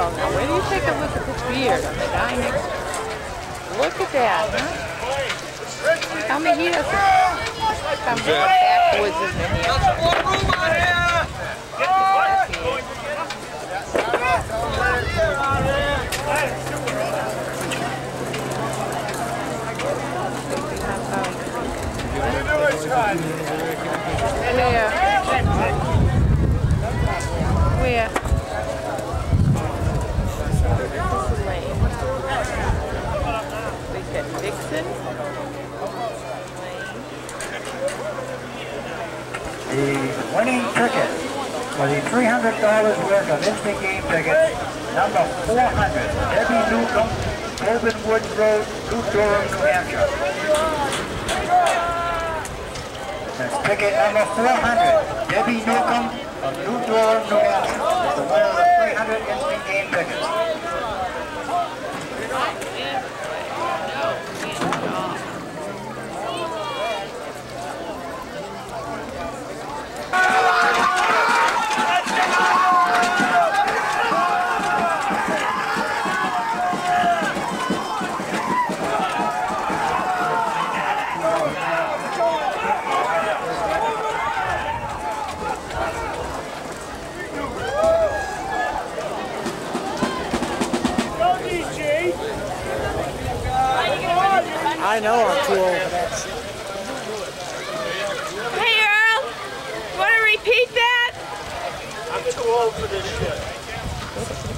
Earl. Now, where do you take a look at this beard on the guy next to him? Look at that, huh? Tell me he doesn't come from the backwoods in New Hampshire. There's more room on here! Where? We got Dixon. The winning ticket for the $300 worth of instant game tickets, number 400, Debbie Newcomb, Corbin Woods Road, New Durham, New Hampshire. That's ticket number 400, Debbie Newcomb of New Durham, New Hampshire. The winner of the 300 instant game tickets. I know I'm too old for that shit. Hey, Earl! Want to repeat that? I'm too old for this shit.